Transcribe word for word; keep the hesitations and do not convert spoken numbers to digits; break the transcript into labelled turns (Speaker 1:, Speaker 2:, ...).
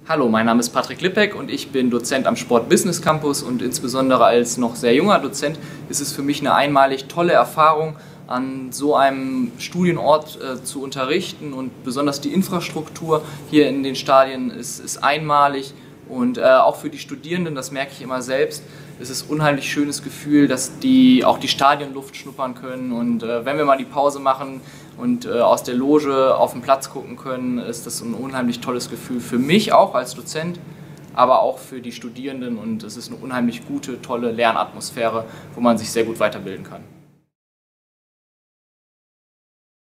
Speaker 1: Hallo, mein Name ist Patrick Lippeck und ich bin Dozent am Sport Business Campus, und insbesondere als noch sehr junger Dozent ist es für mich eine einmalig tolle Erfahrung, an so einem Studienort äh, zu unterrichten, und besonders die Infrastruktur hier in den Stadien ist, ist einmalig, und äh, auch für die Studierenden, das merke ich immer selbst, ist es ein unheimlich schönes Gefühl, dass die auch die Stadionluft schnuppern können, und äh, wenn wir mal die Pause machen und äh, aus der Loge auf den Platz gucken können, ist das ein unheimlich tolles Gefühl für mich auch als Dozent, aber auch für die Studierenden, und es ist eine unheimlich gute, tolle Lernatmosphäre, wo man sich sehr gut weiterbilden kann.